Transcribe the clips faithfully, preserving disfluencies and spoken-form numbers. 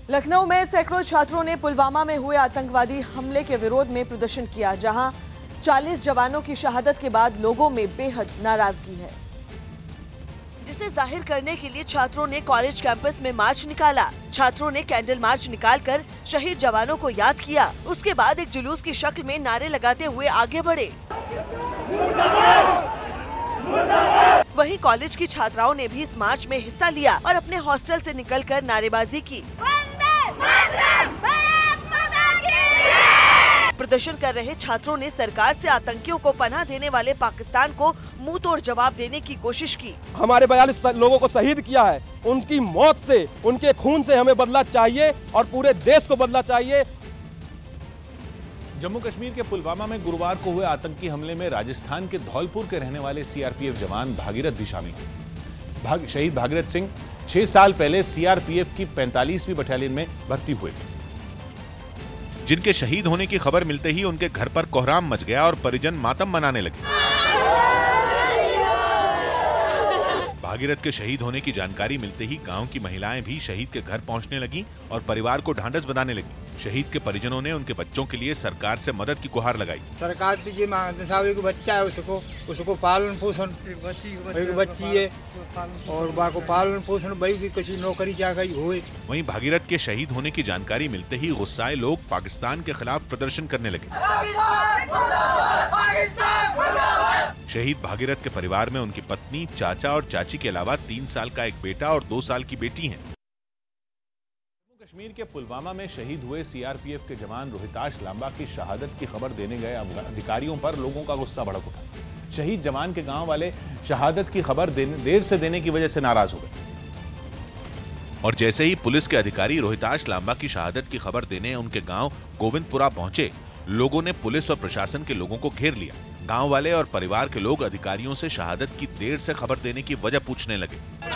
लखनऊ में सैकड़ों छात्रों ने पुलवामा में हुए आतंकवादी हमले के विरोध में प्रदर्शन किया, जहां चालीस जवानों की शहादत के बाद लोगों में बेहद नाराजगी है, जिसे जाहिर करने के लिए छात्रों ने कॉलेज कैंपस में मार्च निकाला। छात्रों ने कैंडल मार्च निकालकर शहीद जवानों को याद किया। उसके बाद एक जुलूस की शक्ल में नारे लगाते हुए आगे बढ़े। वहीं कॉलेज की छात्राओं ने भी इस मार्च में हिस्सा लिया और अपने हॉस्टल से निकलकर नारेबाजी की। प्रदर्शन कर रहे छात्रों ने सरकार से आतंकियों को पनाह देने वाले पाकिस्तान को मुंह तोड़ जवाब देने की कोशिश की। हमारे बयालीस लोगों को शहीद किया है, उनकी मौत से, उनके खून से हमें बदला चाहिए और पूरे देश को बदला चाहिए। जम्मू कश्मीर के पुलवामा में गुरुवार को हुए आतंकी हमले में राजस्थान के धौलपुर के रहने वाले सीआरपीएफ जवान भागीरथ भी शामिल हैं। भाग, शहीद भागीरथ सिंह छह साल पहले सीआरपीएफ की पैंतालीसवीं बटालियन में भर्ती हुए थे, जिनके शहीद होने की खबर मिलते ही उनके घर पर कोहराम मच गया और परिजन मातम मनाने लगे। भागीरथ के शहीद होने की जानकारी मिलते ही गांव की महिलाएं भी शहीद के घर पहुंचने लगी और परिवार को ढांढस बंधाने लगी। शहीद के परिजनों ने उनके बच्चों के लिए सरकार से मदद की गुहार लगाई। सरकार से मांगते साहब, एक बच्चा है, उसको उसको पालन पोषण, एक बच्ची है और बाको पालन पोषण भाई की किसी नौकरी चाकरी होए। वहीं भागीरथ के शहीद होने की जानकारी मिलते ही गुस्साए लोग पाकिस्तान के खिलाफ प्रदर्शन करने लगे। शहीद भागीरथ के परिवार में उनकी पत्नी, चाचा और चाची के अलावा तीन साल का एक बेटा और दो साल की बेटी है। जम्मू कश्मीर के पुलवामा में शहीद हुए सीआरपीएफ के जवान रोहिताश लांबा की शहादत की खबर देने गए अधिकारियों पर लोगों का गुस्सा भड़क उठा। शहीद जवान के गांव वाले शहादत की खबर देर से देने की वजह से नाराज हो गए और जैसे ही पुलिस के अधिकारी रोहिताश लांबा की शहादत की खबर देने उनके गांव गोविंदपुरा पहुंचे, लोगों ने पुलिस और प्रशासन के लोगों को घेर लिया। गांव वाले और परिवार के लोग अधिकारियों से शहादत की देर से खबर देने की वजह पूछने लगे।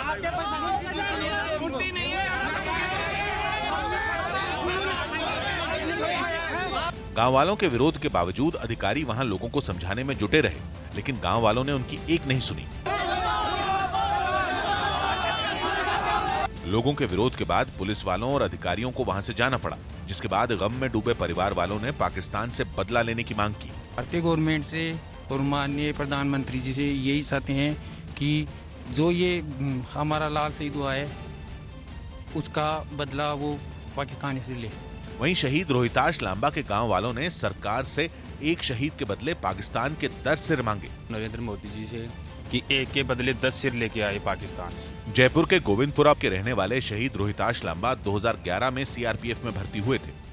गांव वालों के विरोध के बावजूद अधिकारी वहां लोगों को समझाने में जुटे रहे, लेकिन गांव वालों ने उनकी एक नहीं सुनी। लोगों के विरोध के बाद पुलिस वालों और अधिकारियों को वहां से जाना पड़ा, जिसके बाद गम में डूबे परिवार वालों ने पाकिस्तान से बदला लेने की मांग की। भारतीय गवर्नमेंट से और माननीय प्रधानमंत्री जी से यही चाहते हैं कि जो ये हमारा लाल शहीद हुआ है उसका बदला वो पाकिस्तान से ले। वहीं शहीद रोहिताश लांबा के गांव वालों ने सरकार से एक शहीद के बदले पाकिस्तान के दस सिर मांगे। नरेंद्र मोदी जी से कि एक के बदले दस सिर लेके आए पाकिस्तान से। जयपुर के गोविंदपुरा के रहने वाले शहीद रोहिताश लांबा दो हज़ार ग्यारह में सीआरपीएफ में भर्ती हुए थे।